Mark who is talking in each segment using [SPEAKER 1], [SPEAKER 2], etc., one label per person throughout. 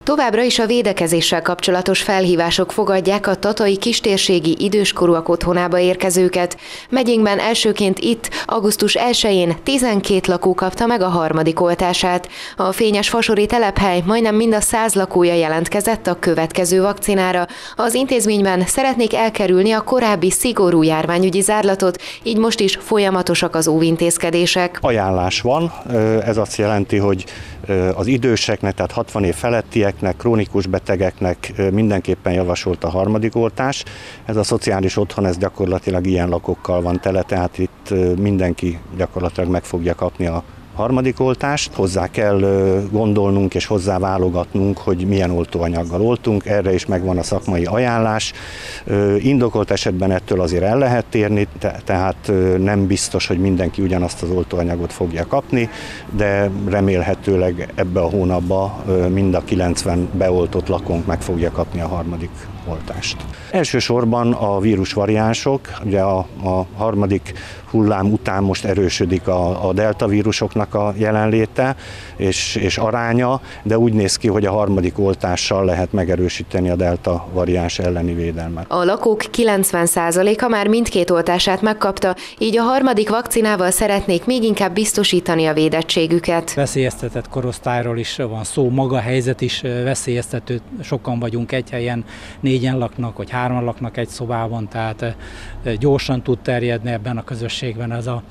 [SPEAKER 1] Továbbra is a védekezéssel kapcsolatos felhívások fogadják a tatai kistérségi időskorúak otthonába érkezőket. Megyénkben elsőként itt, augusztus 1-én 12 lakó kapta meg a harmadik oltását. A Fényes-Fasori telephely majdnem mind a 100 lakója jelentkezett a következő vakcinára. Az intézményben szeretnék elkerülni a korábbi szigorú járványügyi zárlatot, így most is folyamatosak az óvintézkedések.
[SPEAKER 2] Ajánlás van, ez azt jelenti, hogy az időseknek, tehát 60 év felettieknek, krónikus betegeknek mindenképpen javasolt a harmadik oltás. Ez a szociális otthon, ez gyakorlatilag ilyen lakókkal van tele, tehát itt mindenki gyakorlatilag meg fogja kapni a harmadik oltást. Hozzá kell gondolnunk és hozzá válogatnunk, hogy milyen oltóanyaggal oltunk, erre is megvan a szakmai ajánlás. Indokolt esetben ettől azért el lehet térni, tehát nem biztos, hogy mindenki ugyanazt az oltóanyagot fogja kapni, de remélhetőleg ebbe a hónapban mind a 90 beoltott lakónk meg fogja kapni a harmadik oltást. Elsősorban a vírusvariánsok, ugye a harmadik hullám után most erősödik a delta vírusoknak a jelenléte és aránya, de úgy néz ki, hogy a harmadik oltással lehet megerősíteni a delta variáns elleni védelmet.
[SPEAKER 1] A lakók 90%-a már mindkét oltását megkapta, így a harmadik vakcinával szeretnék még inkább biztosítani a védettségüket.
[SPEAKER 3] Veszélyeztetett korosztályról is van szó, maga a helyzet is veszélyeztető, sokan vagyunk egy helyen, 4-en laknak, vagy 3-an laknak egy szobában, tehát gyorsan tud terjedni ebben a közösségben ez a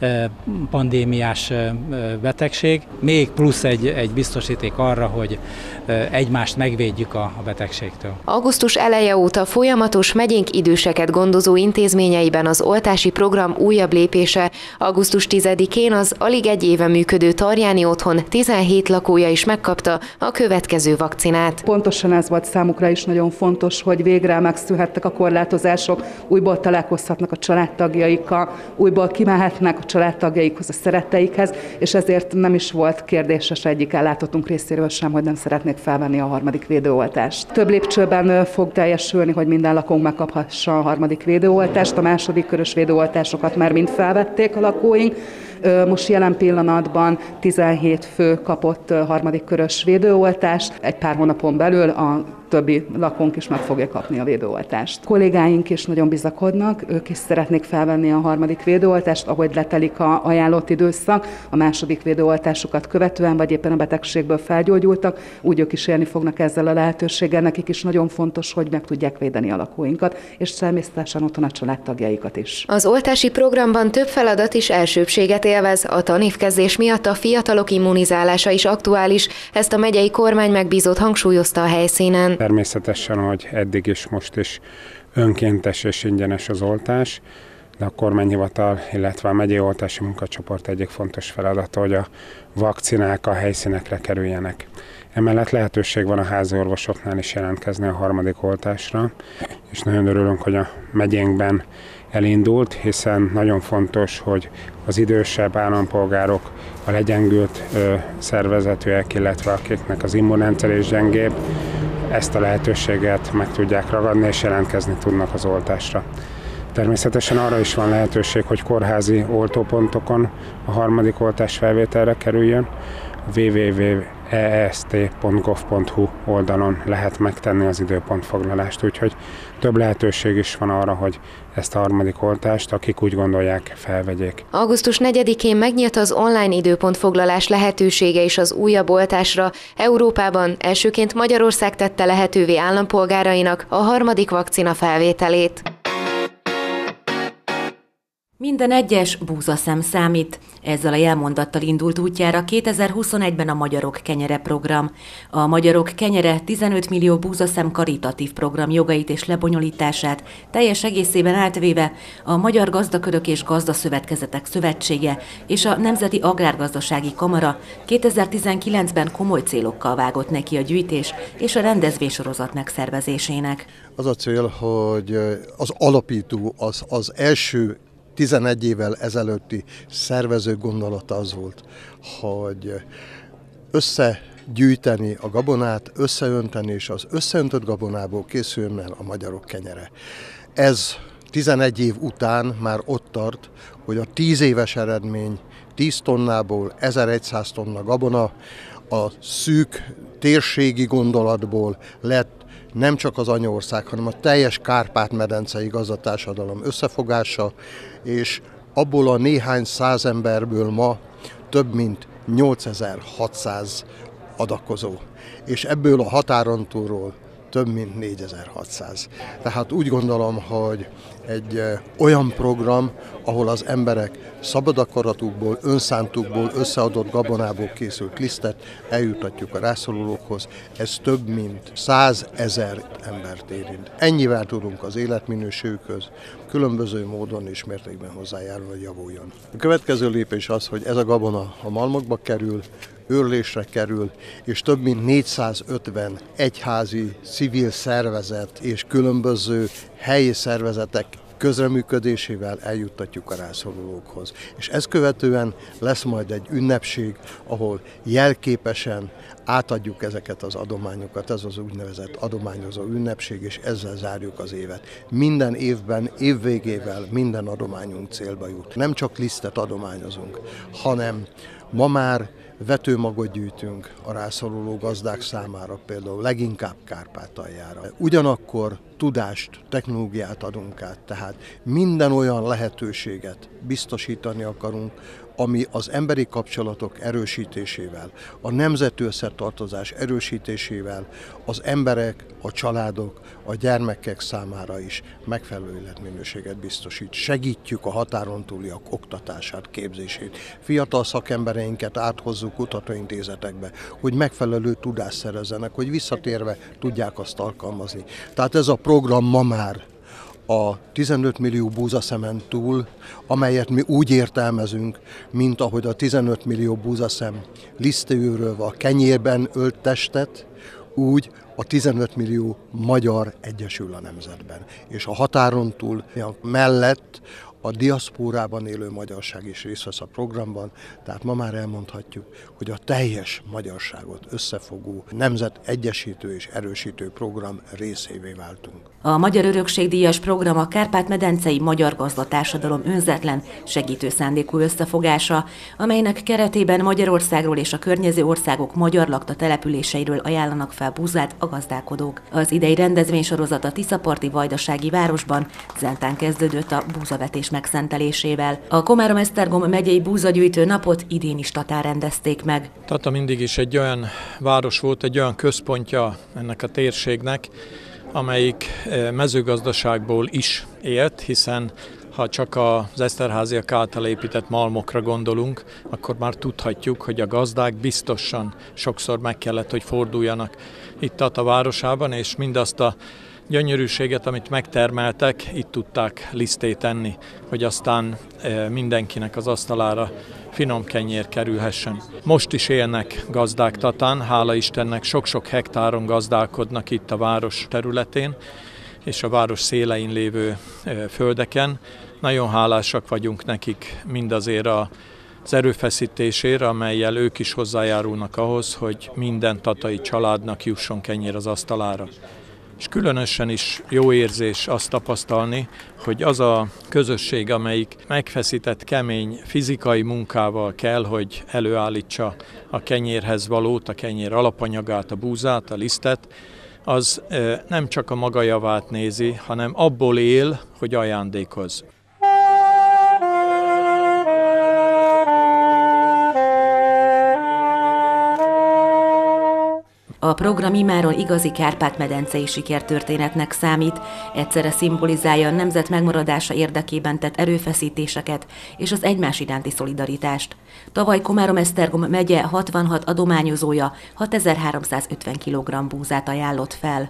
[SPEAKER 3] pandémiás betegség. Még plusz egy biztosíték arra, hogy egymást megvédjük a betegségtől.
[SPEAKER 1] Augusztus eleje óta folyamatos megyénk időseket gondozó intézményeiben az oltási program újabb lépése. Augusztus 10-én az alig egy éve működő Tarjáni otthon 17 lakója is megkapta a következő vakcinát.
[SPEAKER 4] Pontosan ez volt számukra is nagyon fontos, hogy végre megszűnhettek a korlátozások, újból találkozhatnak a családtagjaikkal, újból kimehetnek a családtagjaikhoz, a szeretteikhez, és ezért nem is volt kérdéses egyik ellátottunk részéről sem, hogy nem szeretnék felvenni a harmadik védőoltást. Több lépcsőben fog teljesülni, hogy minden lakónk megkaphassa a harmadik védőoltást, a második körös védőoltásokat már mind felvették a lakóink. Most jelen pillanatban 17 fő kapott harmadik körös védőoltást, egy pár hónapon belül a többi lakónk is meg fogja kapni a védőoltást. A kollégáink is nagyon bizakodnak, ők is szeretnék felvenni a harmadik védőoltást, ahogy letelik a ajánlott időszak, a második védőoltásukat követően, vagy éppen a betegségből felgyógyultak, úgy ők is élni fognak ezzel a lehetőséggel, nekik is nagyon fontos, hogy meg tudják védeni a lakóinkat, és természetesen otthon a családtagjaikat is.
[SPEAKER 1] Az oltási programban több feladat is elsőbséget élvez, a tanévkezdés miatt a fiatalok immunizálása is aktuális, ezt a megyei kormány megbízott hangsúlyozta a helyszínen.
[SPEAKER 5] Természetesen, hogy eddig is, most is önkéntes és ingyenes az oltás, de a kormányhivatal, illetve a megyei oltási munkacsoport egyik fontos feladata, hogy a vakcinák a helyszínekre kerüljenek. Emellett lehetőség van a házi orvosoknál is jelentkezni a harmadik oltásra, és nagyon örülünk, hogy a megyénkben elindult, hiszen nagyon fontos, hogy az idősebb állampolgárok, a legyengült szervezetűek, illetve akiknek az immunrendszer is gyengébb, ezt a lehetőséget meg tudják ragadni és jelentkezni tudnak az oltásra. Természetesen arra is van lehetőség, hogy kórházi oltópontokon a harmadik oltás felvételre kerüljön. A www.eest.gov.hu oldalon lehet megtenni az időpontfoglalást, úgyhogy több lehetőség is van arra, hogy ezt a harmadik oltást, akik úgy gondolják, felvegyék.
[SPEAKER 1] Augusztus 4-én megnyílt az online időpontfoglalás lehetősége is az újabb oltásra. Európában elsőként Magyarország tette lehetővé állampolgárainak a harmadik vakcina felvételét.
[SPEAKER 6] Minden egyes búzaszem számít. Ezzel a jelmondattal indult útjára 2021-ben a Magyarok Kenyere program. A Magyarok Kenyere 15 millió búzaszem karitatív program jogait és lebonyolítását teljes egészében átvéve a Magyar Gazdakörök és Gazdaszövetkezetek Szövetsége és a Nemzeti Agrárgazdasági Kamara 2019-ben komoly célokkal vágott neki a gyűjtés és a rendezvénysorozat megszervezésének.
[SPEAKER 7] Az a cél, hogy az alapító, az első 11 évvel ezelőtti szervező gondolata az volt, hogy összegyűjteni a gabonát, összeönteni, és az összeöntött gabonából készüljön el a Magyarok Kenyere. Ez 11 év után már ott tart, hogy a 10 éves eredmény 10 tonnából 1100 tonna gabona, a szűk térségi gondolatból lett nem csak az anyaország, hanem a teljes Kárpát-medencei gazdatársadalom összefogása, és abból a néhány száz emberből ma több mint 8600 adakozó, és ebből a határon túlról több mint 4600. Tehát úgy gondolom, hogy egy olyan program, ahol az emberek szabad akaratukból, önszántukból, összeadott gabonából készült lisztet eljutatjuk a rászorulókhoz, ez több mint 100 000 embert érint. Ennyivel tudunk az életminőségükhöz különböző módon és mértékben hozzájárul, hogy javuljon. A következő lépés az, hogy ez a gabona a malmokba kerül, őrlésre kerül, és több mint 450 egyházi, civil szervezet és különböző helyi szervezetek közreműködésével eljuttatjuk a rászorulókhoz. És ezt követően lesz majd egy ünnepség, ahol jelképesen átadjuk ezeket az adományokat, ez az úgynevezett adományozó ünnepség, és ezzel zárjuk az évet. Minden évben, évvégével minden adományunk célba jut. Nem csak lisztet adományozunk, hanem ma már vetőmagot gyűjtünk a rászoruló gazdák számára, például leginkább Kárpátaljára. Ugyanakkor tudást, technológiát adunk át, tehát minden olyan lehetőséget biztosítani akarunk, ami az emberi kapcsolatok erősítésével, a nemzeti összetartozás erősítésével az emberek, a családok, a gyermekek számára is megfelelő életminőséget biztosít. Segítjük a határon túliak oktatását, képzését. Fiatal szakembereinket áthozzuk kutatóintézetekbe, hogy megfelelő tudást szerezzenek, hogy visszatérve tudják azt alkalmazni. Tehát ez a program ma már a 15 millió búzaszemen túl, amelyet mi úgy értelmezünk, mint ahogy a 15 millió búzaszem lisztőről a kenyérben ölt testet, úgy a 15 millió magyar egyesül a nemzetben. És a határon túl mellett a diaszpórában élő magyarság is részt vesz a programban, tehát ma már elmondhatjuk, hogy a teljes magyarságot összefogó, nemzet egyesítő és erősítő program részévé váltunk.
[SPEAKER 6] A Magyar Örökségdíjas program a Kárpát-medencei magyar gazdatársadalom önzetlen, segítő szándékú összefogása, amelynek keretében Magyarországról és a környező országok magyar lakta településeiről ajánlanak fel búzát a gazdálkodók. Az idei rendezvénysorozat a tiszaparti vajdasági városban Zentán kezdődött a búzavetés megszentelésével. A Komárom-Esztergom megyei búzagyűjtő napot idén is Tatán rendezték meg.
[SPEAKER 8] Tata mindig is egy olyan város volt, egy olyan központja ennek a térségnek, amelyik mezőgazdaságból is élt, hiszen ha csak az Eszterháziak által épített malmokra gondolunk, akkor már tudhatjuk, hogy a gazdák biztosan sokszor meg kellett, hogy forduljanak itt Tata városában, és mindazt a gyönyörűséget, amit megtermeltek, itt tudták lisztét tenni, hogy aztán mindenkinek az asztalára finom kenyér kerülhessen. Most is élnek gazdák Tatán, hála Istennek sok-sok hektáron gazdálkodnak itt a város területén, és a város szélein lévő földeken. Nagyon hálásak vagyunk nekik mindazért az erőfeszítésért, amellyel ők is hozzájárulnak ahhoz, hogy minden tatai családnak jusson kenyér az asztalára. És különösen is jó érzés azt tapasztalni, hogy az a közösség, amelyik megfeszített kemény fizikai munkával kell, hogy előállítsa a kenyérhez valót, a kenyér alapanyagát, a búzát, a lisztet, az nem csak a maga javát nézi, hanem abból él, hogy ajándékoz.
[SPEAKER 6] A program immáron igazi Kárpát-medencei sikertörténetnek számít, egyszerre szimbolizálja a nemzet megmaradása érdekében tett erőfeszítéseket és az egymás iránti szolidaritást. Tavaly Komárom-Esztergom megye 66 adományozója 6350 kg búzát ajánlott fel.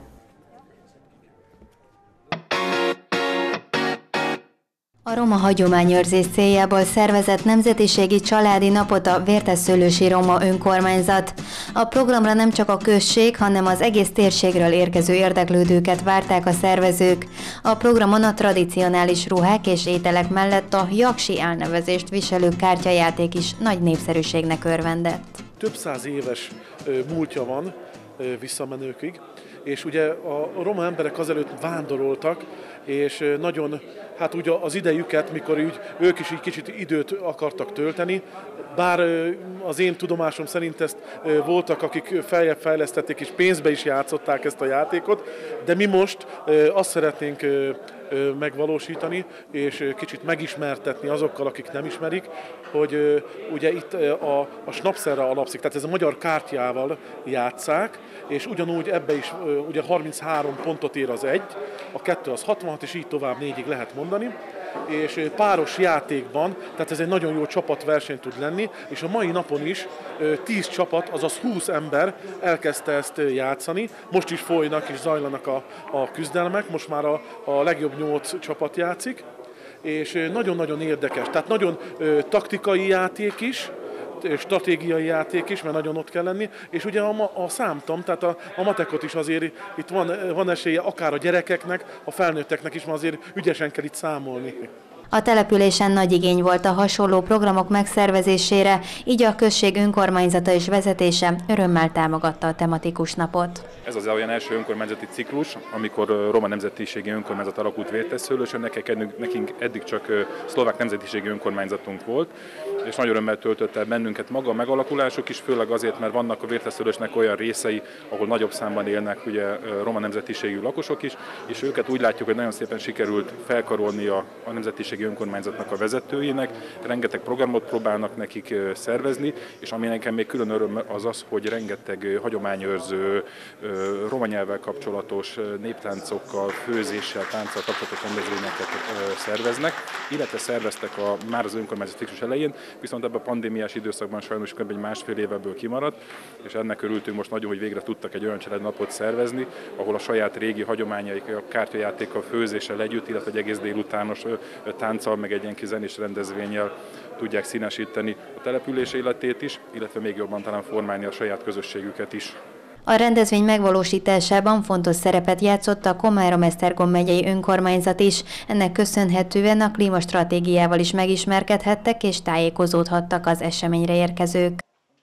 [SPEAKER 9] A roma hagyományőrzés céljából szervezett nemzetiségi családi napot a Vértesszőlősi Roma Önkormányzat. A programra nem csak a község, hanem az egész térségről érkező érdeklődőket várták a szervezők. A programon a tradicionális ruhák és ételek mellett a jaksi elnevezést viselő kártyajáték is nagy népszerűségnek örvendett.
[SPEAKER 10] Több száz éves múltja van visszamenőkig, és ugye a roma emberek azelőtt vándoroltak, és nagyon, hát ugye az idejüket, mikor ők is így kicsit időt akartak tölteni, bár az én tudomásom szerint ezt voltak, akik feljebb fejlesztették és pénzbe is játszották ezt a játékot, de mi most azt szeretnénk megvalósítani, és kicsit megismertetni azokkal, akik nem ismerik, hogy ugye itt a snapszerre alapszik, tehát ez a magyar kártyával játsszák, és ugyanúgy ebbe is ugye 33 pontot ér az 1, a 2 az 66, és így tovább 4-ig lehet mondani, és páros játékban, tehát ez egy nagyon jó csapatverseny tud lenni, és a mai napon is 10 csapat, azaz 20 ember elkezdte ezt játszani, most is folynak és zajlanak a küzdelmek, most már a legjobb 8 csapat játszik, és nagyon-nagyon érdekes, tehát nagyon taktikai játék is, stratégiai játék is, mert nagyon ott kell lenni, és ugye a számtam, tehát a matekot is azért itt van esélye akár a gyerekeknek, a felnőtteknek is, mert azért ügyesen kell itt számolni.
[SPEAKER 9] A településen nagy igény volt a hasonló programok megszervezésére, így a község önkormányzata és vezetése örömmel támogatta a tematikus napot.
[SPEAKER 11] Ez az olyan első önkormányzati ciklus, amikor roma nemzetiségi önkormányzat alakult Vértesszőlősön, nekünk eddig csak szlovák nemzetiségi önkormányzatunk volt, és nagy örömmel töltött el bennünket maga a megalakulások is, főleg azért, mert vannak a Vértesszőlősnek olyan részei, ahol nagyobb számban élnek ugye roma nemzetiségű lakosok is, és őket úgy látjuk, hogy nagyon szépen sikerült felkarolni a nemzetiségi önkormányzatnak a vezetőinek, rengeteg programot próbálnak nekik szervezni, és ami nekem még külön öröm az, hogy rengeteg hagyományőrző, roma nyelvvel kapcsolatos néptáncokkal, főzéssel, tánccal kapcsolatos rendezvényeket szerveznek, illetve szerveztek már az önkormányzat ciklus elején, viszont ebben a pandémiás időszakban sajnos kb. Egy másfél évből kimaradt, és ennek örültünk most nagyon, hogy végre tudtak egy olyan családnapot szervezni, ahol a saját régi hagyományaik, a kártyajátékkal, főzéssel együtt, illetve egy egész délutános tánccal, meg egy ilyen kis zenés rendezvénnyel tudják színesíteni a település életét is, illetve még jobban talán formálni a saját közösségüket is.
[SPEAKER 9] A rendezvény megvalósításában fontos szerepet játszott a Komárom-Esztergom megyei önkormányzat is. Ennek köszönhetően a klímastratégiával is megismerkedhettek és tájékozódhattak az eseményre érkezők.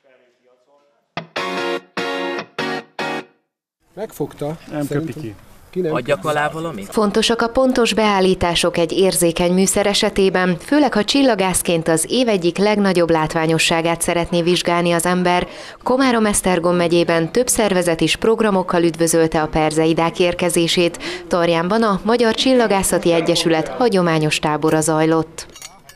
[SPEAKER 12] Megfogta.
[SPEAKER 13] Nem köpi ki.
[SPEAKER 14] Adjak alá valamit?
[SPEAKER 1] Fontosak a pontos beállítások egy érzékeny műszer esetében, főleg ha csillagászként az év egyik legnagyobb látványosságát szeretné vizsgálni az ember. Komárom-Esztergom megyében több szervezet is programokkal üdvözölte a perzeidák érkezését. Tarjánban a Magyar Csillagászati Egyesület hagyományos tábora zajlott.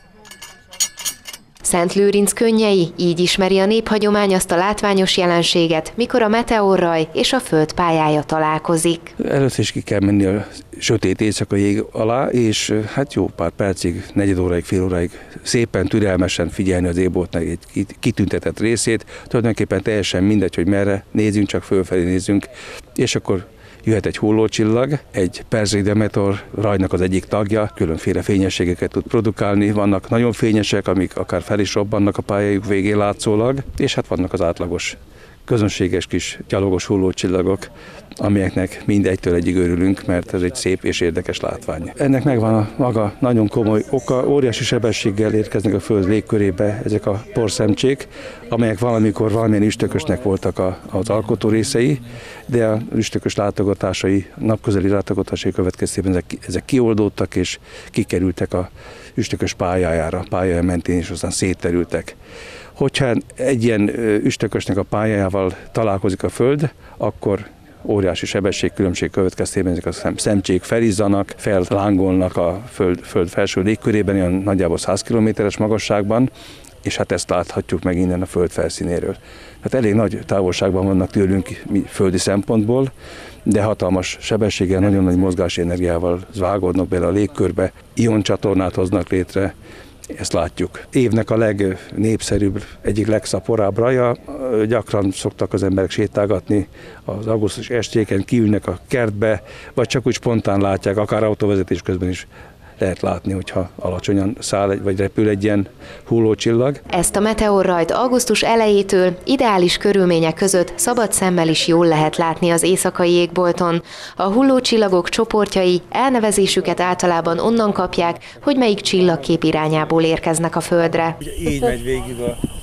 [SPEAKER 1] Szentlőrinc könnyei, így ismeri a néphagyomány azt a látványos jelenséget, mikor a meteorraj és a Föld pályája találkozik.
[SPEAKER 13] Először is ki kell menni a sötét éjszakai jég alá, és hát jó pár percig, negyed óráig, fél óráig szépen, türelmesen figyelni az égboltnak egy kitüntetett részét. Tulajdonképpen teljesen mindegy, hogy merre nézzünk, csak fölfelé nézzünk, és akkor jöhet egy hullócsillag, egy Perseide meteor rajnak az egyik tagja, különféle fényességeket tud produkálni, vannak nagyon fényesek, amik akár fel is robbannak a pályájuk végén látszólag, és hát vannak az átlagos, közönséges kis gyalogos hullócsillagok, amelyeknek mindegytől egyig örülünk, mert ez egy szép és érdekes látvány. Ennek megvan a maga nagyon komoly oka, óriási sebességgel érkeznek a Föld légkörébe ezek a porszemcsék, amelyek valamikor valamilyen üstökösnek voltak az alkotó részei, de a üstökös látogatásai, napközeli látogatásai következtében ezek kioldódtak és kikerültek a üstökös pályájára, pályája mentén is aztán szétterültek. Hogyha egy ilyen üstökösnek a pályájával találkozik a Föld, akkor óriási sebességkülönbség következtében ezek a szemcsék felizzanak, fellángolnak a Föld felső légkörében, olyan nagyjából 100 km-es magasságban, és hát ezt láthatjuk meg innen a Föld felszínéről. Hát elég nagy távolságban vannak tőlünk földi szempontból, de hatalmas sebességgel, nagyon nagy mozgásenergiával vágódnak bele a légkörbe, ioncsatornát hoznak létre, ezt látjuk. Évnek a legnépszerűbb, egyik legszaporább raja, gyakran szoktak az emberek sétálgatni az augusztus estéken, kiülnek a kertbe, vagy csak úgy spontán látják, akár autóvezetés közben is lehet látni, hogyha alacsonyan száll vagy repül egy ilyen hullócsillag.
[SPEAKER 1] Ezt a meteorrajt augusztus elejétől ideális körülmények között szabad szemmel is jól lehet látni az éjszakai égbolton. A hullócsillagok csoportjai elnevezésüket általában onnan kapják, hogy melyik csillagkép irányából érkeznek a Földre.
[SPEAKER 12] Ugye így megy végig a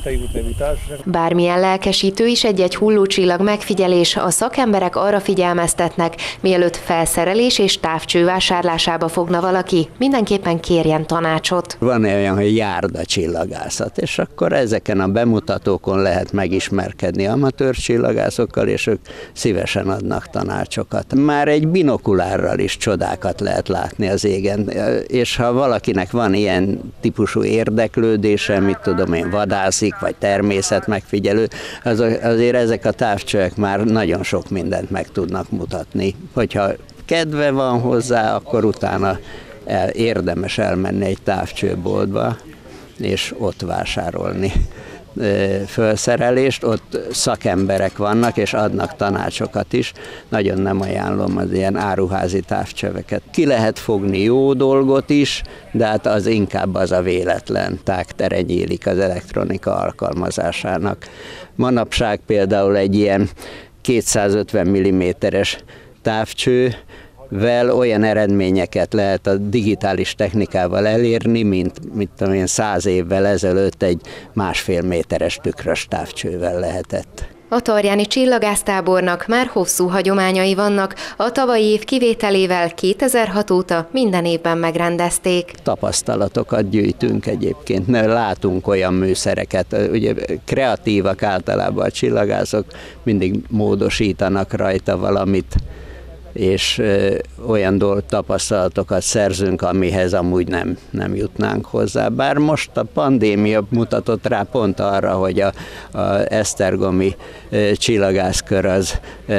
[SPEAKER 12] Városligetei út nevű társaság.
[SPEAKER 1] Bármilyen lelkesítő is egy-egy hullócsillag megfigyelés, a szakemberek arra figyelmeztetnek, mielőtt felszerelés és távcső vásárlásába fogna valaki, mindenképpen kérjen tanácsot.
[SPEAKER 15] Van olyan, hogy járda-csillagászat, és akkor ezeken a bemutatókon lehet megismerkedni amatőr csillagászokkal, és ők szívesen adnak tanácsokat. Már egy binokulárral is csodákat lehet látni az égen, és ha valakinek van ilyen típusú érdeklődése, mit tudom én, vadászik, vagy természetmegfigyelő, azért ezek a távcsövek már nagyon sok mindent meg tudnak mutatni. Hogyha kedve van hozzá, akkor utána érdemes elmenni egy távcsőboltba, és ott vásárolni felszerelést, ott szakemberek vannak, és adnak tanácsokat is. Nagyon nem ajánlom az ilyen áruházi távcsöveket. Ki lehet fogni jó dolgot is, de hát az inkább az a véletlen tágtere nyílik az elektronika alkalmazásának. Manapság például egy ilyen 250 mm-es távcső olyan eredményeket lehet a digitális technikával elérni, mint 100 évvel ezelőtt egy 1,5 méteres tükrös távcsővel lehetett.
[SPEAKER 1] A Tarjáni csillagásztábornak már hosszú hagyományai vannak, a tavalyi év kivételével 2006 óta minden évben megrendezték.
[SPEAKER 15] Tapasztalatokat gyűjtünk egyébként, látunk olyan műszereket, ugye kreatívak általában a csillagászok, mindig módosítanak rajta valamit, és olyan tapasztalatokat szerzünk, amihez amúgy nem jutnánk hozzá. Bár most a pandémia mutatott rá pont arra, hogy a esztergomi csillagászkör az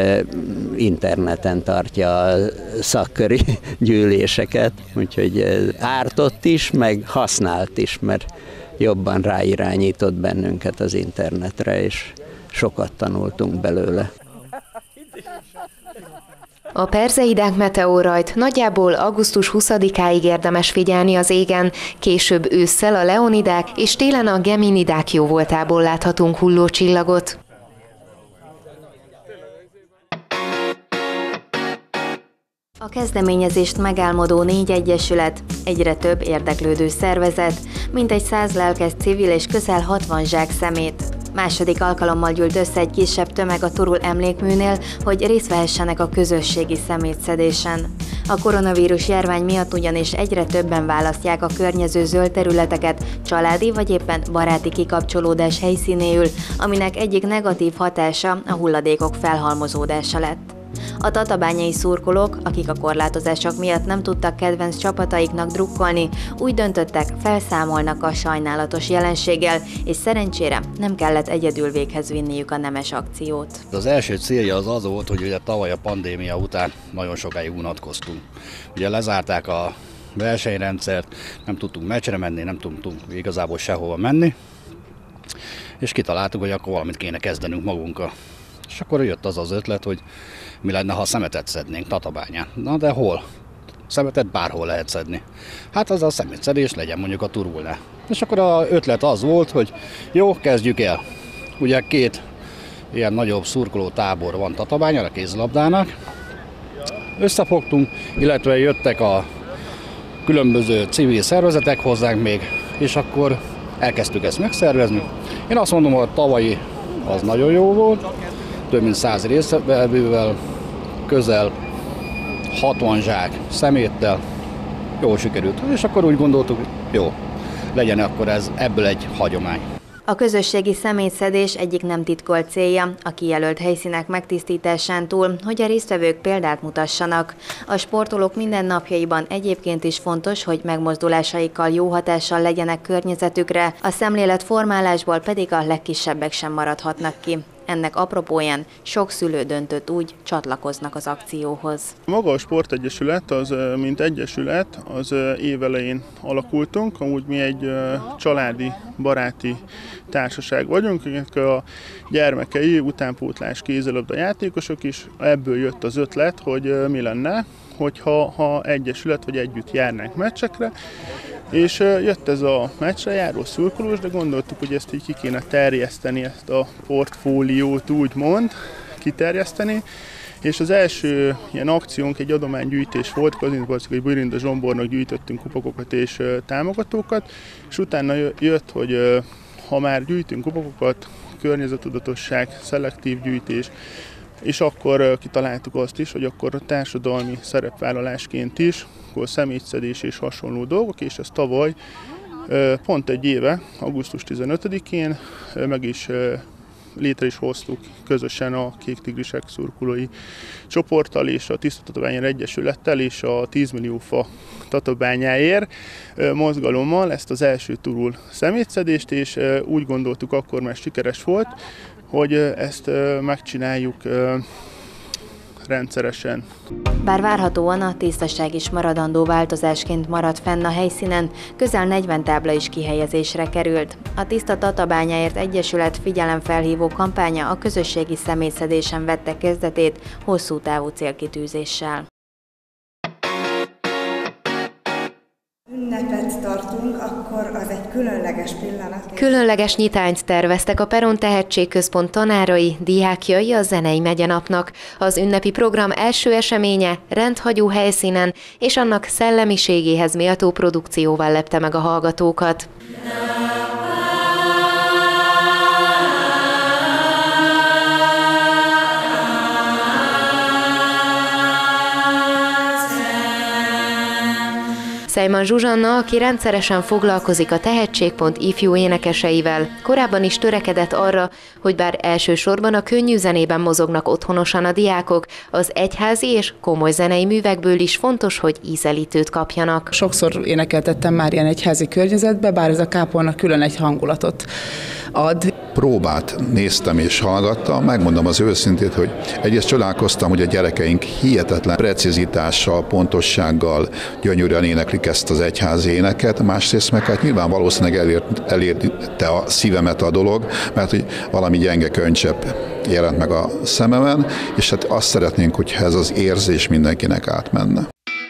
[SPEAKER 15] interneten tartja a szakköri gyűléseket, úgyhogy ártott is, meg használt is, mert jobban ráirányított bennünket az internetre, és sokat tanultunk belőle.
[SPEAKER 1] A perzeidák meteorajt nagyjából augusztus 20-áig érdemes figyelni az égen, később ősszel a leonidák és télen a geminidák jóvoltából láthatunk hullócsillagot.
[SPEAKER 9] A kezdeményezést megálmodó 4 egyesület, egyre több érdeklődő szervezet, mintegy 100 lelkes civil és közel 60 zsák szemét. Második alkalommal gyűlt össze egy kisebb tömeg a Turul emlékműnél, hogy részt vehessenek a közösségi szemétszedésen. A koronavírus járvány miatt ugyanis egyre többen választják a környező zöld területeket családi vagy éppen baráti kikapcsolódás helyszínéül, aminek egyik negatív hatása a hulladékok felhalmozódása lett. A tatabányai szurkolók, akik a korlátozások miatt nem tudtak kedvenc csapataiknak drukkolni, úgy döntöttek, felszámolnak a sajnálatos jelenséggel, és szerencsére nem kellett egyedül véghez vinniük a nemes akciót.
[SPEAKER 16] Az első célja az volt, hogy ugye tavaly a pandémia után nagyon sokáig unatkoztunk. Ugye lezárták a versenyrendszert, nem tudtunk meccsre menni, nem tudtunk igazából sehova menni, és kitaláltuk, hogy akkor valamit kéne kezdenünk magunkkal. És akkor jött az ötlet, hogy mi lenne, ha szemetet szednénk Tatabányán. Na de hol? Szemetet bárhol lehet szedni. Hát az a szemétszedés legyen mondjuk a Turulnál. És akkor az ötlet az volt, hogy jó, kezdjük el. Ugye 2 ilyen nagyobb szurkoló tábor van Tatabányán, a kézilabdának. Összefogtunk, illetve jöttek a különböző civil szervezetek hozzánk még, és akkor elkezdtük ezt megszervezni. Én azt mondom, hogy a tavalyi az nagyon jó volt, több mint 100 résztvevővel, közel 60 zsák szeméttel, jól sikerült. És akkor úgy gondoltuk, jó, legyen akkor ebből egy hagyomány.
[SPEAKER 9] A közösségi szemétszedés egyik nem titkolt célja a kijelölt helyszínek megtisztításán túl, hogy a résztvevők példát mutassanak. A sportolók mindennapjaiban egyébként is fontos, hogy megmozdulásaikkal jó hatással legyenek környezetükre, a szemléletformálásból pedig a legkisebbek sem maradhatnak ki. Ennek apropóján sok szülő döntött úgy, csatlakoznak az akcióhoz.
[SPEAKER 17] Maga a sportegyesület, az mint egyesület, az évelején alakultunk, amúgy mi egy családi, baráti társaság vagyunk, a gyermekei utánpótlás kézilabda játékosok is, ebből jött az ötlet, hogy mi lenne, hogyha egyesület vagy együtt járnánk meccsekre, és jött ez a meccsre járó szurkolós, de gondoltuk, hogy ezt így ki kéne terjeszteni, ezt a portfóliót úgymond kiterjeszteni, és az első ilyen akciónk egy adománygyűjtés volt, Kazincbarcik, Bőrinda Zsombornak gyűjtöttünk kupakokat és támogatókat, és utána jött, hogy ha már gyűjtünk kupakokat, környezettudatosság, szelektív gyűjtés, és akkor kitaláltuk azt is, hogy akkor a társadalmi szerepvállalásként is, akkor szemétszedés és hasonló dolgok, és ez tavaly pont egy éve, augusztus 15-én létre is hoztuk közösen a Kék Tigrisek szurkolói csoporttal és a Tiszta Tatabányára Egyesülettel és a 10 millió fa tatabányáért mozgalommal ezt az első turul szemétszedést, és úgy gondoltuk, akkor már sikeres volt, hogy ezt megcsináljuk rendszeresen.
[SPEAKER 9] Bár várhatóan a tisztaság is maradandó változásként maradt fenn a helyszínen, közel 40 tábla is kihelyezésre került. A Tiszta Tatabányáért Egyesület figyelemfelhívó kampánya a közösségi szemétszedésen vette kezdetét hosszú távú célkitűzéssel.
[SPEAKER 12] Ünnepet tartunk, akkor az egy különleges pillanat.
[SPEAKER 1] Különleges nyitányt terveztek a Peron Tehetségközpont tanárai, diákjai a zenei megyenapnak. Az ünnepi program első eseménye rendhagyó helyszínen és annak szellemiségéhez méltó produkcióval lepte meg a hallgatókat. Szejman Zsuzsanna, aki rendszeresen foglalkozik a Tehetség.pont ifjú énekeseivel, korábban is törekedett arra, hogy bár elsősorban a könnyű zenében mozognak otthonosan a diákok, az egyházi és komoly zenei művekből is fontos, hogy ízelítőt kapjanak.
[SPEAKER 18] Sokszor énekeltettem már ilyen egyházi környezetbe, bár ez a kápolna külön egy hangulatot ad.
[SPEAKER 19] Próbát néztem és hallgattam, megmondom az őszintét, hogy egyrészt csodálkoztam, hogy a gyerekeink hihetetlen precizitással, pontossággal gyönyörűen éneklik ezt az egyházi éneket, másrészt meg hát nyilván valószínűleg elérte a szívemet a dolog, mert hogy valami gyenge könycsepp jelent meg a szememen, és hát azt szeretnénk, hogyha ez az érzés mindenkinek átmenne.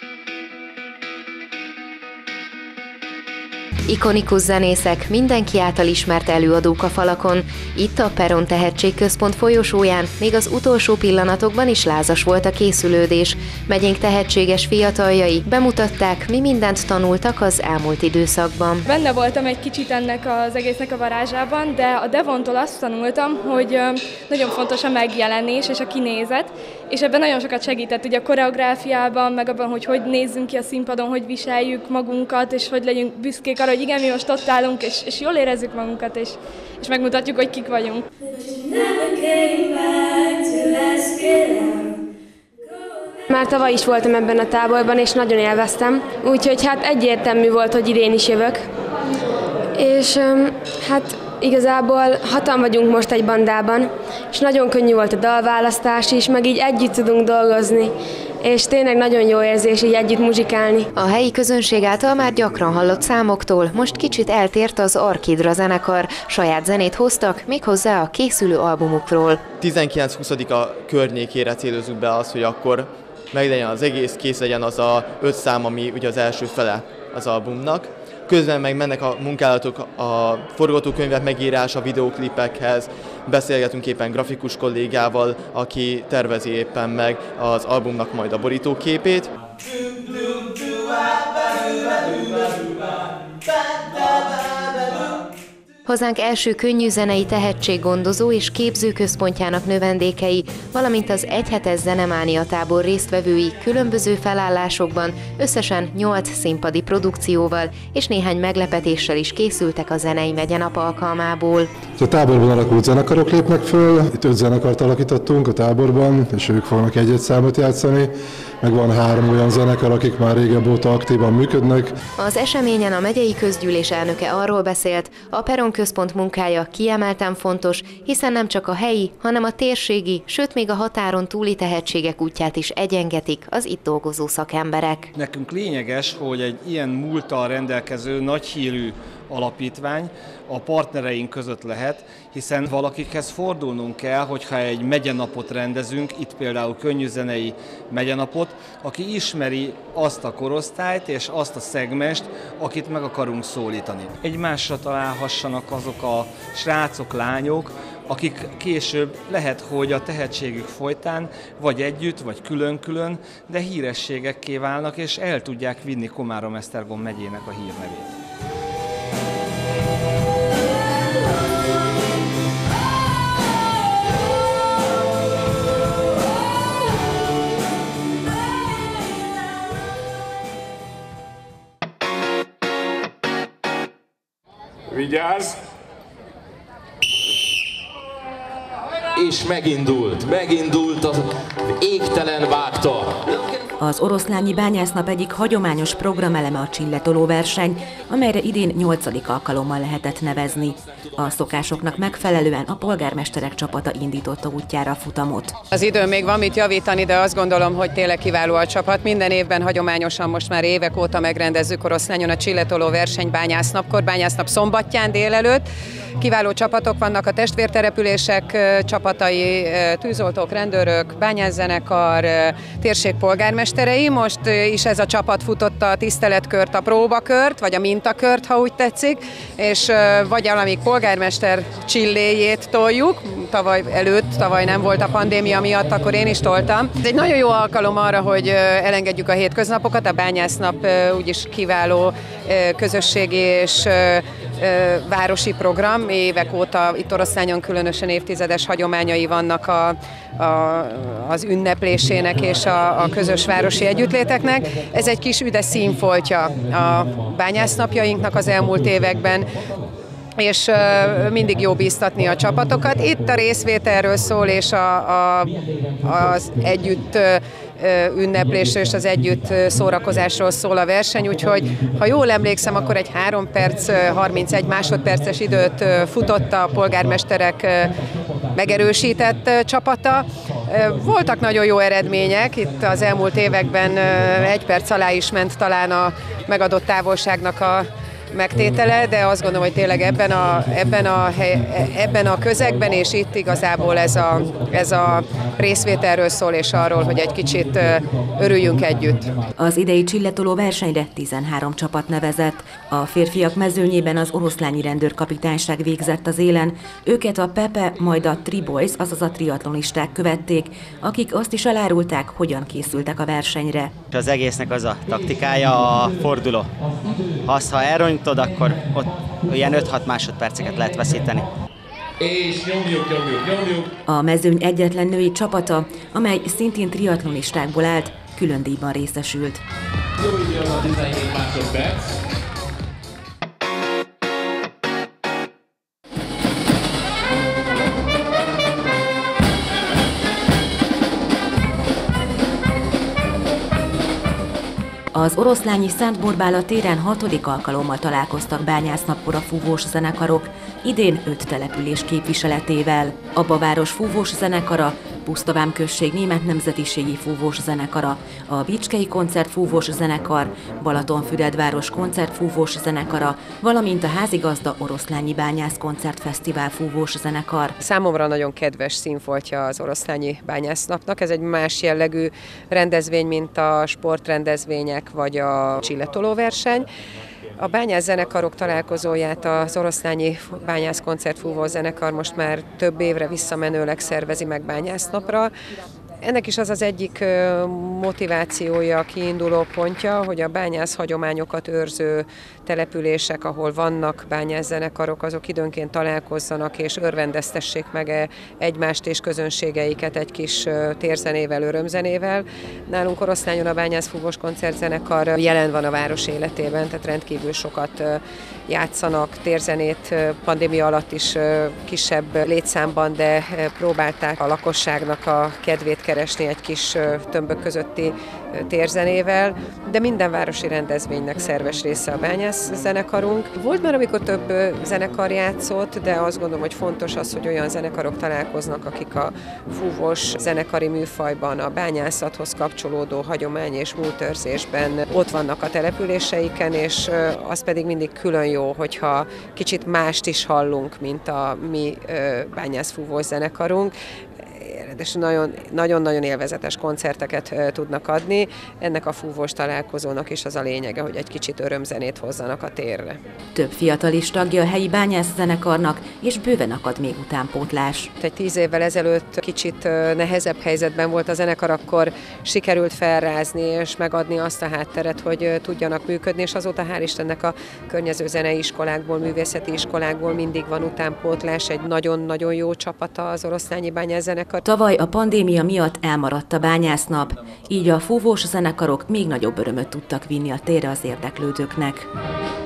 [SPEAKER 1] Ikonikus zenészek, mindenki által ismert előadók a falakon. Itt a Peron Tehetségközpont folyosóján még az utolsó pillanatokban is lázas volt a készülődés. Megyénk tehetséges fiataljai bemutatták, mi mindent tanultak az elmúlt időszakban.
[SPEAKER 20] Benne voltam egy kicsit ennek az egésznek a varázsában, de a Devontól azt tanultam, hogy nagyon fontos a megjelenés és a kinézet, és ebben nagyon sokat segített ugye a koreográfiában, meg abban, hogy nézzünk ki a színpadon, hogy viseljük magunkat, és hogy legyünk büszkék arra, hogy igen, mi most ott állunk, és jól érezzük magunkat, és megmutatjuk, hogy kik vagyunk.
[SPEAKER 21] Már tavaly is voltam ebben a táborban, és nagyon élveztem, úgyhogy hát egyértelmű volt, hogy idén is jövök. És hát igazából hatan vagyunk most egy bandában, és nagyon könnyű volt a dalválasztás is, meg így együtt tudunk dolgozni, és tényleg nagyon jó érzés így együtt muzsikálni.
[SPEAKER 1] A helyi közönség által már gyakran hallott számoktól, most kicsit eltért az Orchidra zenekar, saját zenét hoztak, méghozzá a készülő albumukról.
[SPEAKER 22] 19-20-a környékére célozzuk be azt, hogy akkor meglegyen az egész, kész legyen az a 5 szám, ami ugye az első fele az albumnak. Közben meg mennek a munkálatok, a forgatókönyvek megírása, videóklipekhez, beszélgetünk éppen grafikus kollégával, aki tervezi éppen meg az albumnak majd a borítóképét.
[SPEAKER 1] Hazánk első könnyűzenei tehetséggondozó és képzőközpontjának növendékei, valamint az egyhetes zenemánia tábor résztvevői különböző felállásokban összesen 8 színpadi produkcióval és néhány meglepetéssel is készültek a zenei megyenap alkalmából.
[SPEAKER 23] A táborban alakult zenekarok lépnek föl, itt 5 zenekart alakítottunk a táborban, és ők fognak egy-egy számot játszani. Meg van 3 olyan zenekar, akik már régebb óta aktívan működnek.
[SPEAKER 1] Az eseményen a megyei közgyűlés elnöke arról beszélt, a Peron Központ munkája kiemelten fontos, hiszen nem csak a helyi, hanem a térségi, sőt még a határon túli tehetségek útját is egyengetik az itt dolgozó szakemberek.
[SPEAKER 24] Nekünk lényeges, hogy egy ilyen múlttal rendelkező, nagyhírű alapítvány a partnereink között lehet, hiszen valakikhez fordulnunk kell, hogyha egy megyenapot rendezünk, itt például könnyűzenei megyenapot, aki ismeri azt a korosztályt és azt a szegmest, akit meg akarunk szólítani. Egymásra találhassanak azok a srácok, lányok, akik később lehet, hogy a tehetségük folytán vagy együtt, vagy külön-külön, de hírességekké válnak, és el tudják vinni Komárom-Esztergom megyének a hírnevét.
[SPEAKER 2] Vigyázz! És megindult az égtelen vágta.
[SPEAKER 6] Az oroszlányi bányásznap egyik hagyományos programeleme a csilletoló verseny, amelyre idén 8. alkalommal lehetett nevezni. A szokásoknak megfelelően a polgármesterek csapata indította útjára a futamot.
[SPEAKER 3] Az időn még van mit javítani, de azt gondolom, hogy tényleg kiváló a csapat. Minden évben hagyományosan most már évek óta megrendezzük Oroszlányon a csilletoló verseny bányásznapkor, bányásznap szombatján délelőtt. Kiváló csapatok vannak, a testvértelepülések csapatai, tűzoltók, rendőrök, bányászzenekar, térség polgármesterei. Most is ez a csapat futotta a tiszteletkört, a próbakört, vagy a mintakört, ha úgy tetszik, és vagy valamelyik polgármester csilléjét toljuk. Tavaly nem volt a pandémia miatt, akkor én is toltam. Ez egy nagyon jó alkalom arra, hogy elengedjük a hétköznapokat. A bányásznap úgyis kiváló közösségi és városi program. Évek óta itt Oroszlányon különösen évtizedes hagyományai vannak az ünneplésének és a közös városi együttléteknek. Ez egy kis üde színfoltja a bányásznapjainknak az elmúlt években, és mindig jó bíztatni a csapatokat. Itt a részvételről szól, és az együtt ünneplésről és az együtt szórakozásról szól a verseny, úgyhogy ha jól emlékszem, akkor egy 3 perc, 31 másodperces időt futott a polgármesterek megerősített csapata. Voltak nagyon jó eredmények, itt az elmúlt években 1 perc alá is ment talán a megadott távolságnak a megtétele, de azt gondolom, hogy tényleg ebben a közegben, és itt igazából ez a részvételről szól, és arról, hogy egy kicsit örüljünk együtt.
[SPEAKER 6] Az idei csilletoló versenyre 13 csapat nevezett. A férfiak mezőnyében az oroszlányi rendőrkapitányság végzett az élen. Őket a Pepe, majd a Triboys, azaz a triatlonisták követték, akik azt is elárulták, hogyan készültek a versenyre.
[SPEAKER 4] Az egésznek az a taktikája a forduló. Ha elrontod, akkor ott ilyen 5-6 másodperceket lehet veszíteni.
[SPEAKER 2] És nyomjuk.
[SPEAKER 6] A mezőny egyetlen női csapata, amely szintén triatlonistákból állt, külön díjban részesült.
[SPEAKER 2] Jó idő az a 17 másodperc.
[SPEAKER 6] Az oroszlányi Szent Borbála téren 6. alkalommal találkoztak bányásznapkor a fúvós zenekarok, idén 5 település képviseletével. Abba város fúvós zenekara, Pusztavám község német nemzetiségi fúvós zenekara, a Bicskei koncertfúvós zenekar, Balatonfüredváros koncertfúvós zenekara, valamint a házigazda Oroszlányi Bányász koncertfesztivál fúvós zenekar.
[SPEAKER 3] Számomra nagyon kedves színfoltja az Oroszlányi Bányásznapnak. Ez egy más jellegű rendezvény, mint a sportrendezvények vagy a csilletolóverseny. A bányászzenekarok találkozóját az Oroszlányi Bányász koncertfúvó zenekar most már több évre visszamenőleg szervezi meg bányásznapra. Ennek is az az egyik motivációja, kiinduló pontja, hogy a bányász hagyományokat őrző települések, ahol vannak bányászzenekarok, azok időnként találkozzanak és örvendeztessék meg egymást és közönségeiket egy kis térzenével, örömzenével. Nálunk Oroszlányon a bányászfúvós koncertzenekar jelen van a város életében, tehát rendkívül sokat játszanak térzenét, pandémia alatt is kisebb létszámban, de próbálták a lakosságnak a kedvét keresni egy kis tömbök közötti térzenével, de minden városi rendezvénynek szerves része a bányászzenekarunk. Volt már, amikor több zenekar játszott, de azt gondolom, hogy fontos az, hogy olyan zenekarok találkoznak, akik a fúvós zenekari műfajban, a bányászathoz kapcsolódó hagyomány és múltőrzésben ott vannak a településeiken, és az pedig mindig külön jó, hogyha kicsit mást is hallunk, mint a mi bányászfúvós zenekarunk. És nagyon-nagyon élvezetes koncerteket tudnak adni. Ennek a fúvós találkozónak is az a lényege, hogy egy kicsit örömzenét hozzanak a térre.
[SPEAKER 6] Több fiatal is tagja a helyi bányászzenekarnak, és bőven akad még utánpótlás.
[SPEAKER 3] Egy 10 évvel ezelőtt kicsit nehezebb helyzetben volt a zenekar, akkor sikerült felrázni és megadni azt a hátteret, hogy tudjanak működni, és azóta hál' Istennek a környező zenei iskolákból, művészeti iskolákból mindig van utánpótlás, egy nagyon-nagyon jó csapata az Oroszlányi Bányászzenekar.
[SPEAKER 6] Tavaly a pandémia miatt elmaradt a bányásznap, így a fúvós zenekarok még nagyobb örömöt tudtak vinni a térre az érdeklődőknek.